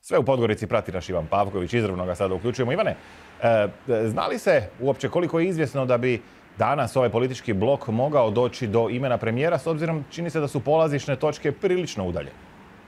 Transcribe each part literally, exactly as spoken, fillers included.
Sve u Podgorici prati naš Ivan Pavković, izravno ga sada uključujemo. Ivane, e, zna li se uopće koliko je izvjesno da bi danas ovaj politički blok mogao doći do imena premijera, s obzirom čini se da su polazišne točke prilično udaljene?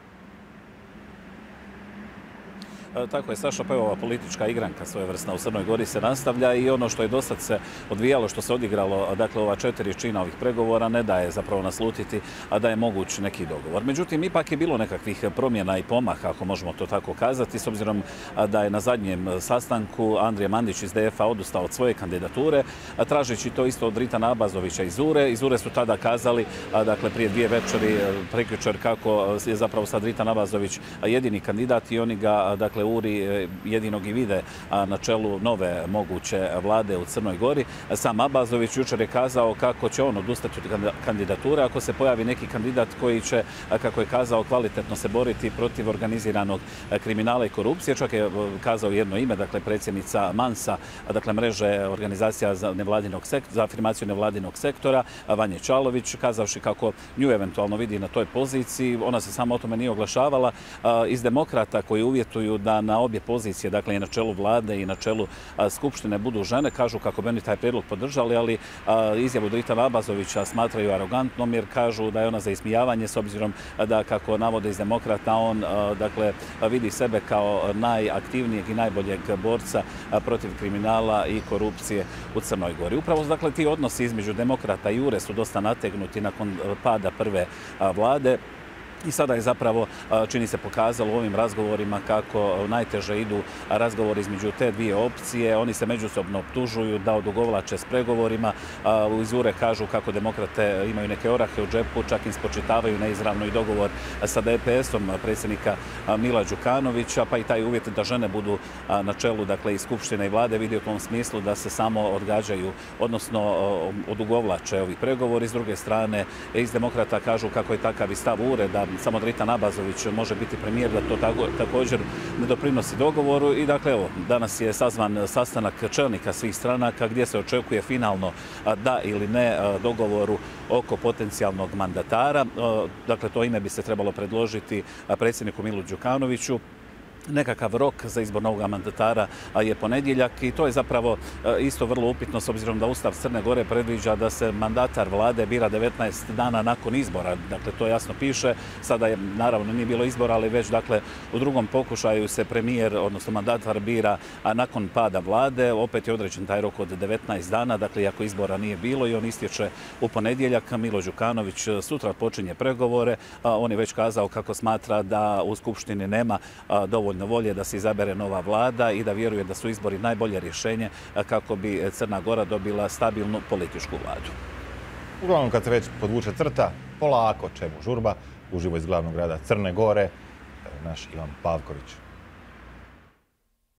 Tako je, Saša, pa ova politička igranka svojevrsna u Crnoj Gori se nastavlja i ono što je dosad se odvijalo, što se odigralo, dakle ova četiri čina ovih pregovora, ne daje zapravo naslutiti a da je moguć neki dogovor. Međutim, ipak je bilo nekakvih promjena i pomaha, ako možemo to tako kazati, s obzirom da je na zadnjem sastanku Andrija Mandić iz D F A odustao od svoje kandidature, tražeći to isto od Ritana Abazovića iz Ure. Iz Ure su tada kazali, dakle prije dvije večeri, prekjučer, kako je zapravo sad Ritan Abazović jedini kandidat i oni ga, dakle, Uri jedinog i vide na čelu nove moguće vlade u Crnoj Gori. Sam Abazović jučer je kazao kako će on odustati od kandidature ako se pojavi neki kandidat koji će, kako je kazao, kvalitetno se boriti protiv organiziranog kriminala i korupcije. Čak je kazao jedno ime, dakle predsjednica Mansa, dakle mreže organizacija za, nevladinog sektora, za afirmaciju nevladinog sektora, Vanje Čalović, kazavši kako nju eventualno vidi na toj poziciji. Ona se samo o tome nije oglašavala. Iz Demokrata koji uvjetuju da na obje pozicije, dakle i na čelu vlade i na čelu Skupštine budu žene, kažu kako bi oni taj prijedlog podržali, ali izjavu Ritana Abazovića smatraju arogantnom jer kažu da je ona za ismijavanje, s obzirom da, kako navode iz Demokrata, on dakle vidi sebe kao najaktivnijeg i najboljeg borca protiv kriminala i korupcije u Crnoj Gori. Upravo dakle ti odnosi između Demokrata i Ure su dosta nategnuti nakon pada prve vlade. I sada je zapravo, čini se, pokazalo u ovim razgovorima kako najteže idu razgovori između te dvije opcije. Oni se međusobno optužuju da odugovlače s pregovorima. Iz Ure kažu kako Demokrate imaju neke orahe u džepu, čak im spočitavaju neizravno i dogovor sa D P S-om predsjednika Mila Đukanovića, pa i taj uvjet da žene budu na čelu, dakle, i Skupštine i vlade vidi u tom smislu da se samo odgađaju, odnosno odugovlače ovi pregovori. S druge strane, iz Demokrata kažu kako je takav i stav Ure, da samo Ritan Abazović može biti premijer, da to tako, također ne doprinosi dogovoru. I dakle, evo, danas je sazvan sastanak čelnika svih stranaka gdje se očekuje finalno da ili ne dogovoru oko potencijalnog mandatara. Dakle, to ime bi se trebalo predložiti predsjedniku Milu Đukanoviću. Nekakav rok za izbor novog mandatara je ponedjeljak i to je zapravo isto vrlo upitno, s obzirom da Ustav Crne Gore predviđa da se mandatar vlade bira devetnaest dana nakon izbora. Dakle, to jasno piše. Sada je, naravno, nije bilo izbora, ali već, dakle, u drugom pokušaju se premijer, odnosno mandatar, bira a nakon pada vlade. Opet je određen taj rok od devetnaest dana, dakle, iako izbora nije bilo, i on istječe u ponedjeljak. Milo Đukanović sutra počinje pregovore. On je već kazao kako smatra da u Skupštini nema dovoljno volje da se izabere nova vlada i da vjeruje da su izbori najbolje rješenje kako bi Crna Gora dobila stabilnu političku vladu. Uglavnom, kad se već podvuče crta, polako, čemu žurba, uživo iz glavnog grada Crne Gore, naš Ivan Pavković.